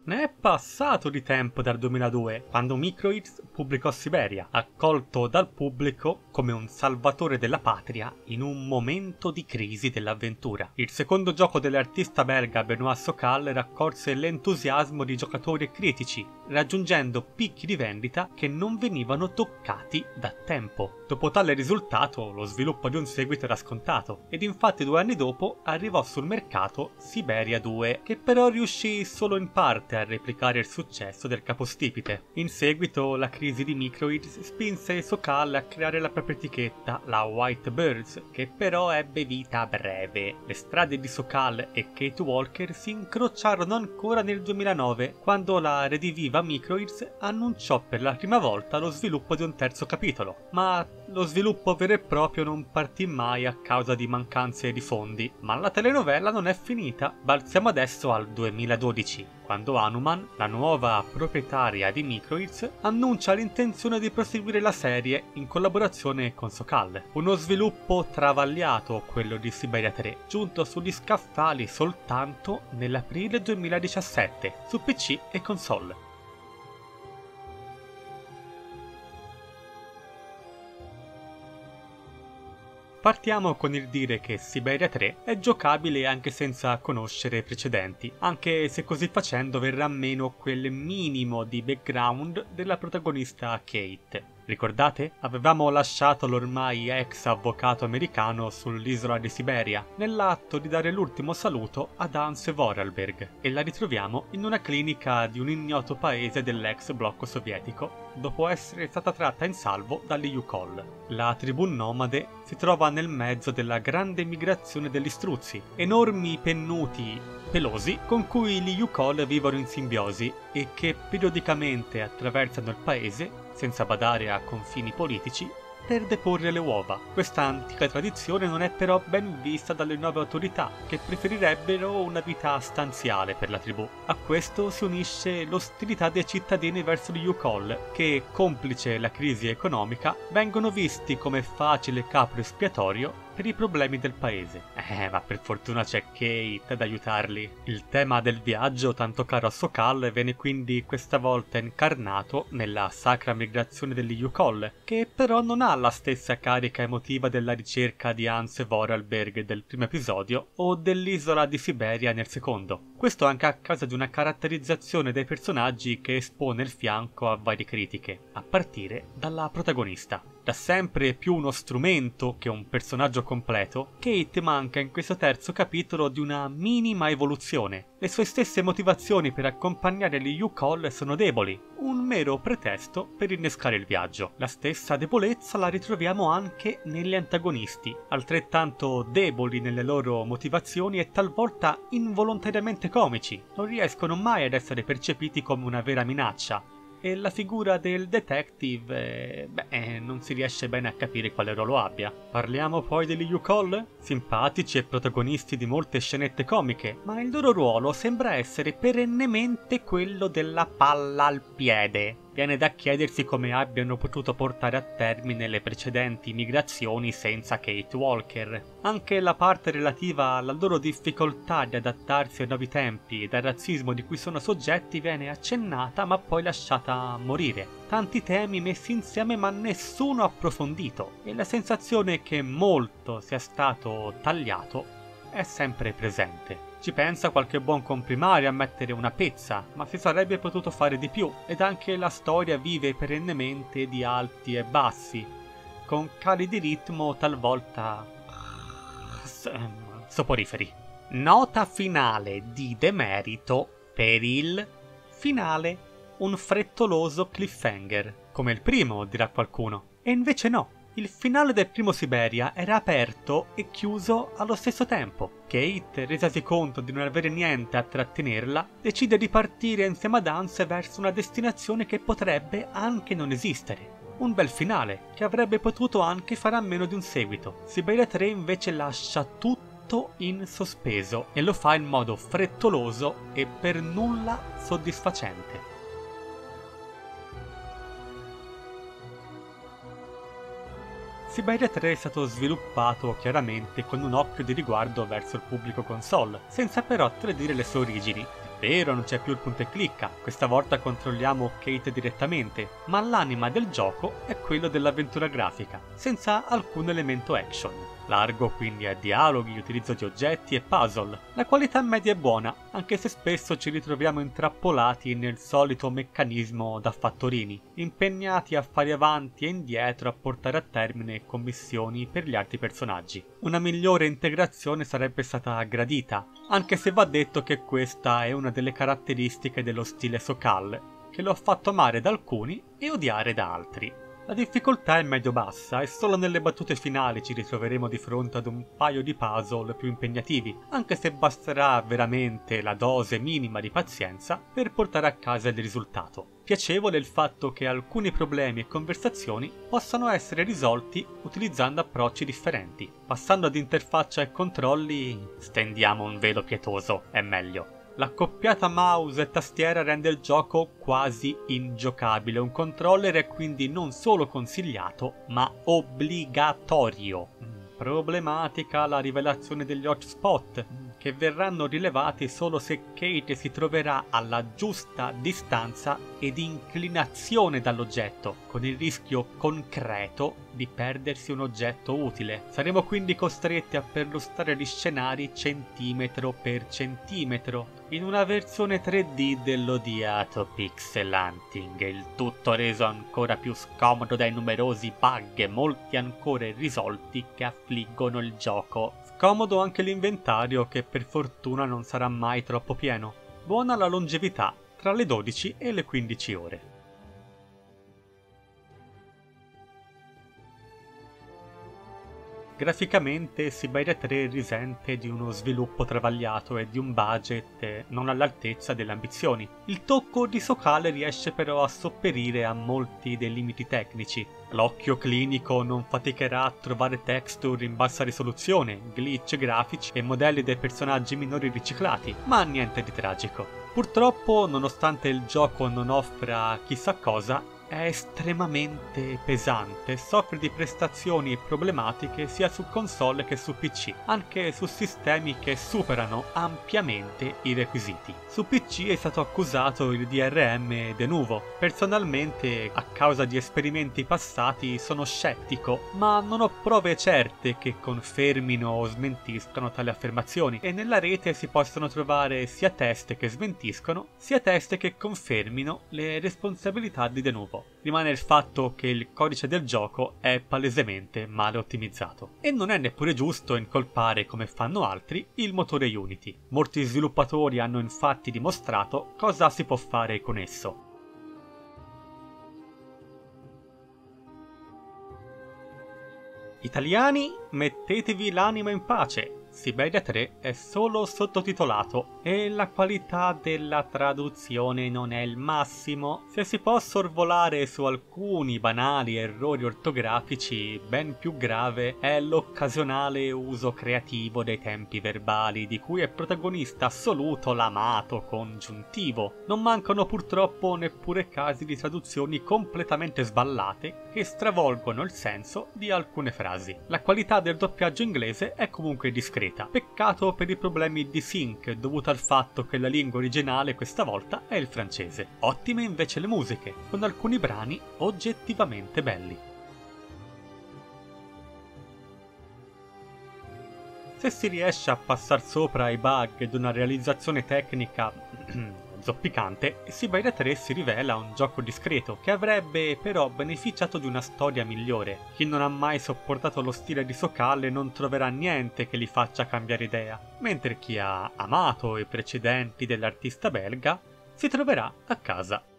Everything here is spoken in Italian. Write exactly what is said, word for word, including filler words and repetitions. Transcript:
Ne è passato di tempo dal duemiladue, quando Microids pubblicò Siberia, accolto dal pubblico come un salvatore della patria in un momento di crisi dell'avventura. Il secondo gioco dell'artista belga Benoît Socal raccolse l'entusiasmo di giocatori e critici, raggiungendo picchi di vendita che non venivano toccati da tempo. Dopo tale risultato, lo sviluppo di un seguito era scontato, ed infatti due anni dopo arrivò sul mercato Siberia due, che però riuscì solo in parte a replicare il successo del capostipite. In seguito la crisi di Microids spinse Socal a creare la propria etichetta, la White Birds, che però ebbe vita breve. Le strade di Socal e Kate Walker si incrociarono ancora nel duemilanove, quando la rediviva Microids annunciò per la prima volta lo sviluppo di un terzo capitolo, ma lo sviluppo vero e proprio non partì mai a causa di mancanze di fondi. Ma la telenovela non è finita, balziamo adesso al duemiladodici, quando Hanuman, la nuova proprietaria di Microids, annuncia l'intenzione di proseguire la serie in collaborazione con Socal. Uno sviluppo travagliato, quello di Siberia tre, giunto sugli scaffali soltanto nell'aprile duemiladiciassette, su P C e console. Partiamo con il dire che Siberia tre è giocabile anche senza conoscere i precedenti, anche se così facendo verrà meno quel minimo di background della protagonista Kate. Ricordate? Avevamo lasciato l'ormai ex avvocato americano sull'isola di Siberia, nell'atto di dare l'ultimo saluto ad Hans Vorarlberg, e la ritroviamo in una clinica di un ignoto paese dell'ex blocco sovietico, dopo essere stata tratta in salvo dagli Yukol. La tribù nomade si trova nel mezzo della grande migrazione degli struzzi, enormi pennuti pelosi con cui gli Yukol vivono in simbiosi e che periodicamente attraversano il paese senza badare a confini politici, per deporre le uova. Questa antica tradizione non è però ben vista dalle nuove autorità, che preferirebbero una vita stanziale per la tribù. A questo si unisce l'ostilità dei cittadini verso gli Yukol, che, complice la crisi economica, vengono visti come facile capro espiatorio per i problemi del paese. Eh, ma per fortuna c'è Kate ad aiutarli. Il tema del viaggio, tanto caro a Socal, viene quindi questa volta incarnato nella sacra migrazione degli Yukol, che però non ha la stessa carica emotiva della ricerca di Hans Vorarlberg del primo episodio o dell'isola di Siberia nel secondo. Questo anche a causa di una caratterizzazione dei personaggi che espone il fianco a varie critiche, a partire dalla protagonista. Da sempre più uno strumento che un personaggio completo, Kate manca in questo terzo capitolo di una minima evoluzione. Le sue stesse motivazioni per accompagnare gli Yukol sono deboli, un mero pretesto per innescare il viaggio. La stessa debolezza la ritroviamo anche negli antagonisti, altrettanto deboli nelle loro motivazioni e talvolta involontariamente comici. Non riescono mai ad essere percepiti come una vera minaccia. E la figura del detective, eh, beh, non si riesce bene a capire quale ruolo abbia. Parliamo poi degli Yukol? Simpatici e protagonisti di molte scenette comiche, ma il loro ruolo sembra essere perennemente quello della palla al piede. Viene da chiedersi come abbiano potuto portare a termine le precedenti migrazioni senza Kate Walker. Anche la parte relativa alla loro difficoltà di adattarsi ai nuovi tempi ed al razzismo di cui sono soggetti viene accennata ma poi lasciata morire. Tanti temi messi insieme ma nessuno approfondito, e la sensazione che molto sia stato tagliato è sempre presente. Ci pensa qualche buon comprimario a mettere una pezza, ma si sarebbe potuto fare di più, ed anche la storia vive perennemente di alti e bassi, con cali di ritmo talvolta soporiferi. Nota finale di demerito per il finale, un frettoloso cliffhanger, come il primo, dirà qualcuno, e invece no. Il finale del primo Siberia era aperto e chiuso allo stesso tempo. Kate, resasi conto di non avere niente a trattenerla, decide di partire insieme ad Hans verso una destinazione che potrebbe anche non esistere. Un bel finale, che avrebbe potuto anche fare a meno di un seguito. Siberia tre invece lascia tutto in sospeso e lo fa in modo frettoloso e per nulla soddisfacente. Siberia tre è stato sviluppato chiaramente con un occhio di riguardo verso il pubblico console, senza però tradire le sue origini. Vero, non c'è più il punta e clicca, questa volta controlliamo Kate direttamente, ma l'anima del gioco è quello dell'avventura grafica, senza alcun elemento action. Largo quindi a dialoghi, utilizzo di oggetti e puzzle. La qualità media è buona, anche se spesso ci ritroviamo intrappolati nel solito meccanismo da fattorini, impegnati a fare avanti e indietro a portare a termine commissioni per gli altri personaggi. Una migliore integrazione sarebbe stata gradita, anche se va detto che questa è una delle caratteristiche dello stile Socal, che lo ha fatto amare da alcuni e odiare da altri. La difficoltà è medio-bassa e solo nelle battute finali ci ritroveremo di fronte ad un paio di puzzle più impegnativi, anche se basterà veramente la dose minima di pazienza per portare a casa il risultato. Piacevole il fatto che alcuni problemi e conversazioni possano essere risolti utilizzando approcci differenti. Passando ad interfaccia e controlli, stendiamo un velo pietoso, è meglio. L'accoppiata mouse e tastiera rende il gioco quasi ingiocabile, un controller è quindi non solo consigliato, ma obbligatorio. Problematica la rivelazione degli hotspot, che verranno rilevati solo se Kate si troverà alla giusta distanza ed inclinazione dall'oggetto, con il rischio concreto di perdersi un oggetto utile. Saremo quindi costretti a perlustrare gli scenari centimetro per centimetro, in una versione tre D dell'odiato pixel hunting, il tutto reso ancora più scomodo dai numerosi bug, molti ancora irrisolti, che affliggono il gioco. Scomodo anche l'inventario, che per fortuna non sarà mai troppo pieno. Buona la longevità, tra le dodici e le quindici ore. Graficamente Siberia tre risente di uno sviluppo travagliato e di un budget non all'altezza delle ambizioni. Il tocco di Socale riesce però a sopperire a molti dei limiti tecnici. L'occhio clinico non faticherà a trovare texture in bassa risoluzione, glitch grafici e modelli dei personaggi minori riciclati, ma niente di tragico. Purtroppo, nonostante il gioco non offra chissà cosa, è estremamente pesante e soffre di prestazioni e problematiche sia su console che su P C, anche su sistemi che superano ampiamente i requisiti. Su P C è stato accusato il D R M de nuvo. Personalmente, a causa di esperimenti passati, sono scettico, ma non ho prove certe che confermino o smentiscano tali affermazioni, e nella rete si possono trovare sia teste che smentiscono, sia teste che confermino le responsabilità di de nuvo. Rimane il fatto che il codice del gioco è palesemente male ottimizzato. E non è neppure giusto incolpare, come fanno altri, il motore Unity. Molti sviluppatori hanno infatti dimostrato cosa si può fare con esso. Italiani, mettetevi l'anima in pace! Siberia tre è solo sottotitolato e la qualità della traduzione non è il massimo. Se si può sorvolare su alcuni banali errori ortografici, ben più grave è l'occasionale uso creativo dei tempi verbali, di cui è protagonista assoluto l'amato congiuntivo. Non mancano purtroppo neppure casi di traduzioni completamente sballate che stravolgono il senso di alcune frasi. La qualità del doppiaggio inglese è comunque discreta. Peccato per i problemi di sync dovuto al fatto che la lingua originale questa volta è il francese. Ottime invece le musiche, con alcuni brani oggettivamente belli. Se si riesce a passar sopra ai bug ed una realizzazione tecnica zoppicante, Siberia tre si rivela un gioco discreto, che avrebbe però beneficiato di una storia migliore. Chi non ha mai sopportato lo stile di Socale non troverà niente che li faccia cambiare idea, mentre chi ha amato i precedenti dell'artista belga si troverà a casa.